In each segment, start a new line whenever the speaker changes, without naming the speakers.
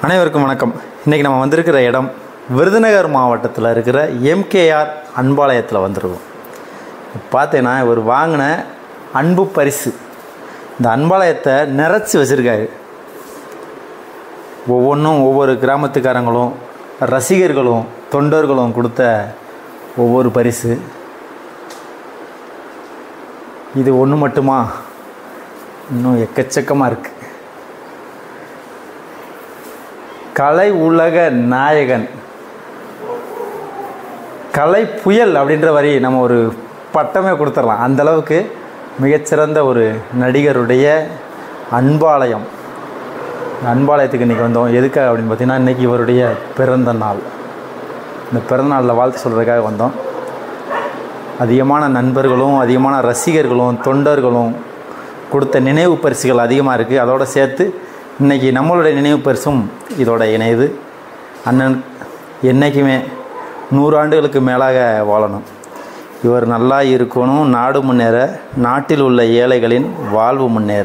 அனைவருக்கும் வணக்கம். இன்றைக்கி நம்ம வந்திருக்கிற இடம் விருதுநகர் மாவட்டத்தில் இருக்கிற எம்கேஆர் அன்பாலயத்தில் வந்திருக்கோம். பார்த்தீங்கன்னா இவர் வாங்கின அன்பு பரிசு இந்த அன்பாலயத்தை நிறைச்சி வச்சுருக்காரு. ஒவ்வொன்றும் ஒவ்வொரு கிராமத்துக்காரங்களும் ரசிகர்களும் தொண்டர்களும் கொடுத்த ஒவ்வொரு பரிசு. இது ஒன்று மட்டுமா, இன்னும் எக்கச்சக்கமாக இருக்குது. கலை உலக நாயகன், கலை புயல் அப்படின்ற வரி நம்ம ஒரு பட்டமே கொடுத்துடலாம். அந்தளவுக்கு மிகச்சிறந்த ஒரு நடிகருடைய அன்பாலயம். அன்பாலயத்துக்கு இன்றைக்கி வந்தோம். எதுக்காக அப்படின்னு பார்த்திங்கன்னா, இன்றைக்கி இவருடைய பிறந்த நாள். இந்த பிறந்த நாளில் வாழ்த்து சொல்கிறதுக்காக வந்தோம். அதிகமான நண்பர்களும் அதிகமான ரசிகர்களும் தொண்டர்களும் கொடுத்த நினைவு பரிசுகள் அதிகமாக இருக்குது. அதோடு சேர்த்து இன்றைக்கி நம்மளுடைய நினைவு பரிசும் இதோட இணையுது. அண்ணன் என்றைக்குமே 100 ஆண்டுகளுக்கு மேலாக வாழணும், இவர் நல்லா இருக்கணும், நாடு முன்னேற, நாட்டில் உள்ள ஏழைகளின் வாழ்வு முன்னேற.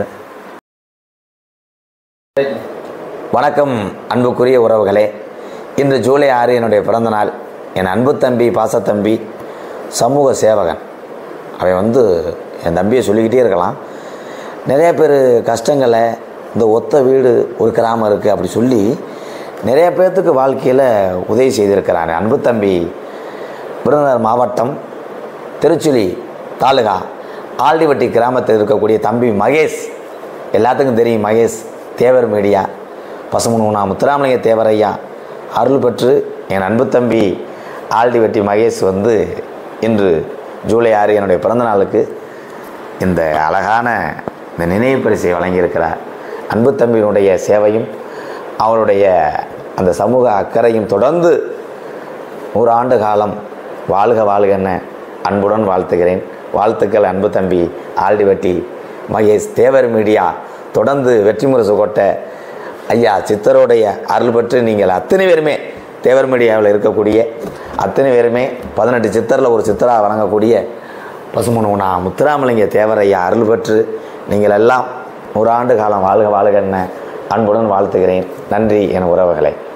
வணக்கம் அன்புக்குரிய உறவுகளே. இன்று ஜூலை 6 என்னுடைய பிறந்தநாள். என் அன்பு தம்பி, பாசத்தம்பி, சமூக சேவகன். அவன் என் தம்பியை சொல்லிக்கிட்டே இருக்கலாம். நிறைய பேர் கஷ்டங்களை, இந்த ஒத்த வீடு ஒரு கிராமம் இருக்குது அப்படி சொல்லி நிறைய பேர்த்துக்கு வாழ்க்கையில் உதவி செய்திருக்கிறான். அன்பு தம்பி விருதுநகர் மாவட்டம் திருச்சுழி தாலுகா ஆல்டிவட்டி கிராமத்தில் இருக்கக்கூடிய தம்பி மகேஷ். எல்லாத்துக்கும் தெரியும் மகேஷ். தேவர் மீடியா பசுமூனா முத்துராமலிங்க தேவரையா அருள் பெற்று என் அன்பு தம்பி ஆல்டிவட்டி மகேஷ் இன்று ஜூலை 6 என்னுடைய பிறந்த நாளுக்கு இந்த அழகான இந்த நினைவு பரிசை வழங்கியிருக்கிறார். அன்பு தம்பியினுடைய சேவையும் அவருடைய அந்த சமூக அக்கறையும் தொடர்ந்து 100 ஆண்டு காலம் வாழ்க வாழ்கன்னு அன்புடன் வாழ்த்துகிறேன். வாழ்த்துக்கள் அன்பு தம்பி ஆல்டிவட்டி மகேஷ். தேவர் மீடியா தொடர்ந்து வெற்றி முரசு கொட்ட ஐயா சித்தருடைய அருள் பெற்று நீங்கள் அத்தனை பேருமே தேவர் மீடியாவில் இருக்கக்கூடிய அத்தனை பேருமே 18 சித்தரில் ஒரு சித்தராக வழங்கக்கூடிய பசுமூனா முத்துராமலிங்க தேவரையா அருள் பெற்று நீங்கள் எல்லாம் 100 ஆண்டு காலம் வாழ்க வாழ்கன்னு அன்புடன் வாழ்த்துகிறேன். நன்றி என் உறவுகளை.